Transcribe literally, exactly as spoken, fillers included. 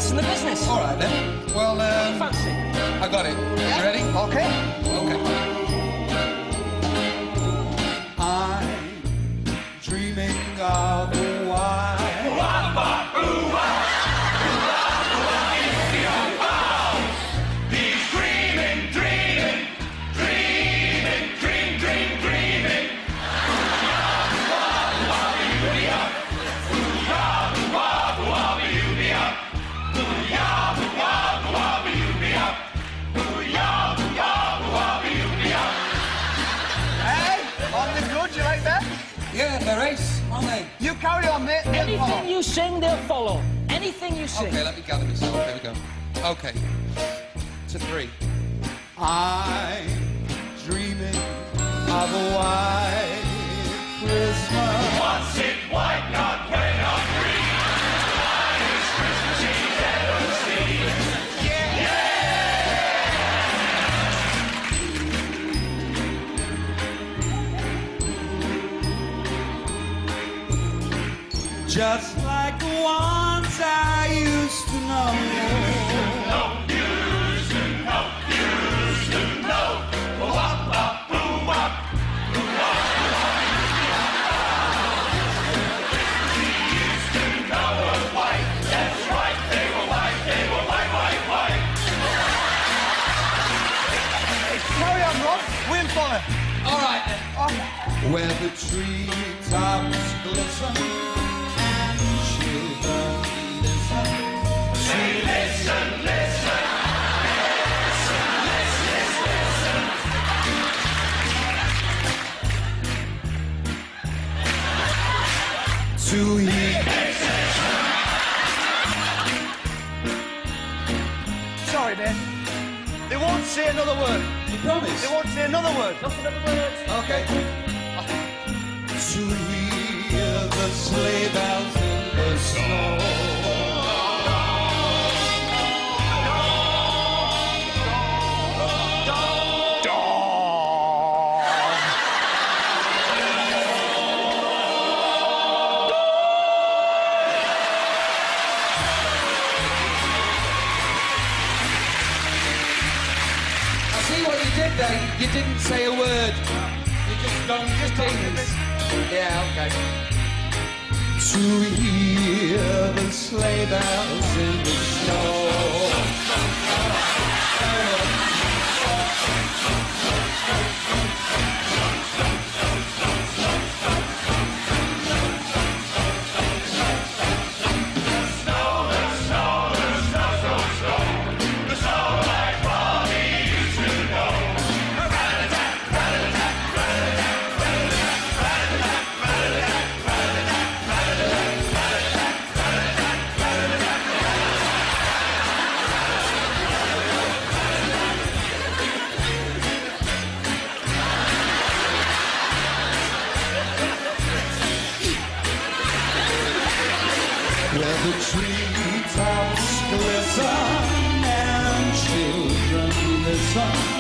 best in the business. All right, then. Well, um... Fancy. I got it. Yeah. You ready? OK. OK. I'm dreaming of a while. He's dreaming, dreaming, dreaming, dream, dream, dreaming. Hey, on the good, you like that? Yeah, they're ace, aren't they? You carry on, mate. Anything you sing, they'll follow. Anything you sing. OK, let me gather myself. There we go. OK. To three. I'm dreaming of a white Christmas. What's it white, not gray, not green? Whitest Christmas he's ever seen. Just like the ones I used to know. No, used to know, used to know. Wop, wop, boo, wop. Boo, wop, boo, wop. He used to know was white. That's right, they were white, they were white, white, white. Carry on, Rob. We'll follow. All right, then. Oh. Where the treetops glisten and children listen. Say, listen, listen. Listen, listen, listen. To hear. Sorry, mate. They won't say another word. You promise? They won't say another word. Nothing but words. OK. To hear the sleigh bells in the snow. See what you did there? You didn't say a word. You just gone just things. Yeah, okay. To hear the sleigh bells in the snow. Where the treetops glisten and children listen.